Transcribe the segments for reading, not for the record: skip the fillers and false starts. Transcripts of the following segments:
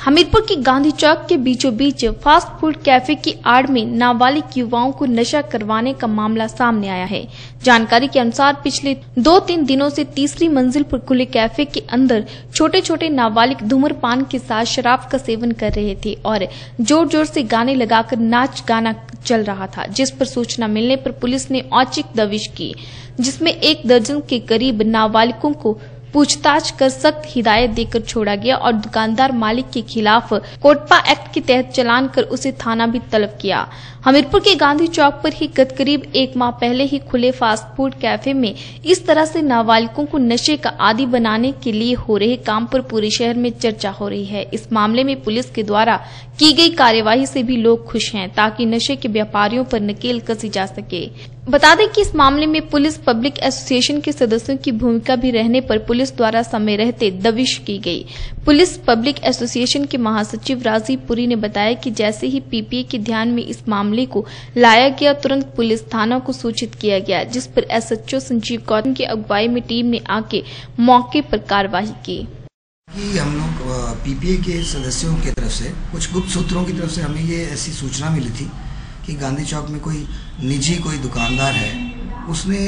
हमीरपुर की गांधी चौक के बीचों बीच फास्ट फूड कैफे की आड़ में नाबालिग युवाओं को नशा करवाने का मामला सामने आया है। जानकारी के अनुसार पिछले 2-3 दिनों से तीसरी मंजिल पर खुले कैफे के अंदर छोटे छोटे नाबालिग धूम्रपान के साथ शराब का सेवन कर रहे थे और जोर जोर से गाने लगाकर नाच गाना चल रहा था, जिस पर सूचना मिलने पर पुलिस ने औचक दबिश की, जिसमें 1 दर्जन के करीब नाबालिगों को पूछताछ कर सख्त हिदायत देकर छोड़ा गया और दुकानदार मालिक के खिलाफ कोटपा एक्ट के तहत चालान कर उसे थाना भी तलब किया। हमीरपुर के गांधी चौक पर ही गत करीब 1 माह पहले ही खुले फास्ट फूड कैफे में इस तरह से नाबालिगों को नशे का आदी बनाने के लिए हो रहे काम पर पूरे शहर में चर्चा हो रही है। इस मामले में पुलिस के द्वारा की गई कार्यवाही से भी लोग खुश हैं, ताकि नशे के व्यापारियों पर नकेल कसी जा सके। बता दें कि इस मामले में पुलिस पब्लिक एसोसिएशन के सदस्यों की भूमिका भी रहने पर पुलिस द्वारा समय रहते दबिश की गई। पुलिस पब्लिक एसोसिएशन के महासचिव राजीव पुरी ने बताया कि जैसे ही पीपीए के ध्यान में इस मामले को लाया गया, तुरंत पुलिस थाना को सूचित किया गया, जिस पर एसएचओ संजीव गौतम की अगुवाई में टीम ने आके मौके पर कार्रवाई की। कि हम लोग पीपीए के सदस्यों की तरफ से कुछ गुप्त सूत्रों की तरफ से हमें ये ऐसी सूचना मिली थी कि गांधी चौक में कोई निजी कोई दुकानदार है, उसने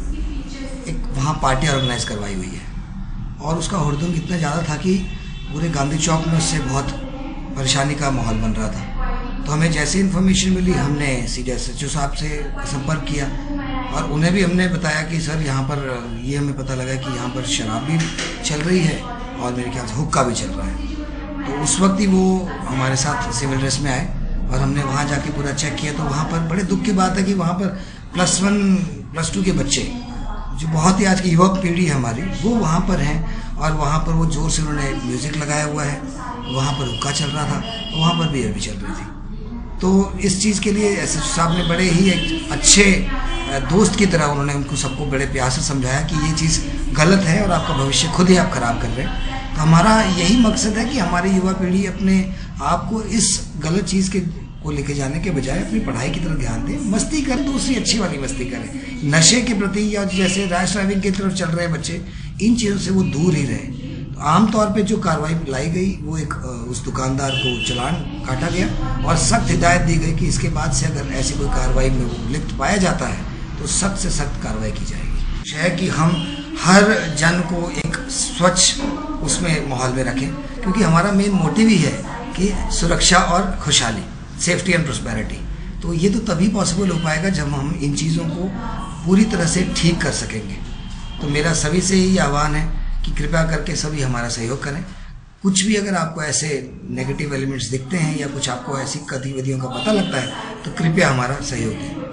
एक वहाँ पार्टी ऑर्गेनाइज करवाई हुई है और उसका हुड़दंग इतना ज़्यादा था कि पूरे गांधी चौक में उससे बहुत परेशानी का माहौल बन रहा था। तो हमें जैसे इन्फॉर्मेशन मिली, हमने सीधे एसएचओ साहब से संपर्क किया और उन्हें भी हमने बताया कि सर यहाँ पर ये हमें पता लगा कि यहाँ पर शराब भी चल रही है और मेरे ख्याल से हुक्का भी चल रहा है। तो उस वक्त ही वो हमारे साथ सिविल ड्रेस में आए और हमने वहाँ जाके पूरा चेक किया। तो वहाँ पर बड़े दुख की बात है कि वहाँ पर +1 +2 के बच्चे, जो बहुत ही आज की युवक पीढ़ी है हमारी, वो वहाँ पर हैं और वहाँ पर वो जोर से उन्होंने म्यूज़िक लगाया हुआ है, वहाँ पर हुक्का चल रहा था, वहाँ पर बियर भी चल रही थी। तो इस चीज़ के लिए एसएचओ साहब ने बड़े ही एक अच्छे दोस्त की तरह उन्होंने उनको सबको बड़े प्यार से समझाया कि ये चीज़ गलत है और आपका भविष्य खुद ही आप खराब कर रहे हैं। तो हमारा यही मकसद है कि हमारी युवा पीढ़ी अपने आप को इस गलत चीज़ के को लेके जाने के बजाय अपनी पढ़ाई की तरफ ध्यान दें। मस्ती करें तो उससे अच्छी वाली मस्ती करें। नशे के प्रति या जैसे रैश ड्राइविंग की तरफ चल रहे हैं बच्चे, इन चीज़ों से वो दूर ही रहे। तो आमतौर पे जो कार्रवाई लाई गई वो एक उस दुकानदार को चालान काटा गया और सख्त हिदायत दी गई कि इसके बाद से अगर ऐसी कोई कार्रवाई में वो लिप्त पाया जाता है तो सख्त से सख्त कार्रवाई की जाएगी। है कि हम हर जन को एक स्वच्छ उसमें माहौल में रखें, क्योंकि हमारा मेन मोटिव ही है कि सुरक्षा और खुशहाली, सेफ्टी एंड प्रोस्पेरिटी। तो ये तो तभी पॉसिबल हो पाएगा जब हम इन चीज़ों को पूरी तरह से ठीक कर सकेंगे। तो मेरा सभी से यही आह्वान है कि कृपया करके सभी हमारा सहयोग करें। कुछ भी अगर आपको ऐसे नेगेटिव एलिमेंट्स दिखते हैं या कुछ आपको ऐसी गतिविधियों का पता लगता है तो कृपया हमारा सहयोग दें।